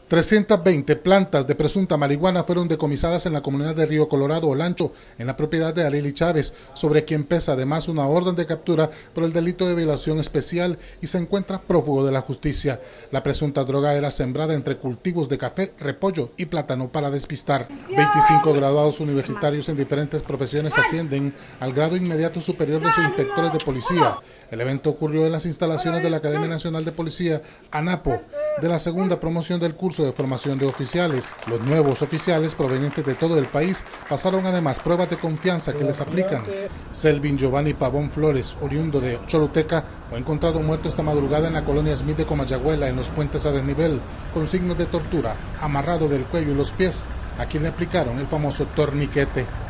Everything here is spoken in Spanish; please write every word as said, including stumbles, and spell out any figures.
trescientas veinte plantas de presunta marihuana fueron decomisadas en la comunidad de Río Colorado, Olancho, en la propiedad de Arely Chávez, sobre quien pesa además una orden de captura por el delito de violación especial y se encuentra prófugo de la justicia. La presunta droga era sembrada entre cultivos de café, repollo y plátano para despistar. veinticinco graduados universitarios en diferentes profesiones ascienden al grado inmediato superior de sus inspectores de policía. El evento ocurrió en las instalaciones de la Academia Nacional de Policía, ANAPO, de la segunda promoción del curso de formación de oficiales. Los nuevos oficiales provenientes de todo el país pasaron además pruebas de confianza que les aplican. Selvin Giovanni Pavón Flores, oriundo de Choluteca, fue encontrado muerto esta madrugada en la colonia Smith de Comayagüela, en los puentes a desnivel, con signos de tortura, amarrado del cuello y los pies, a quien le aplicaron el famoso torniquete.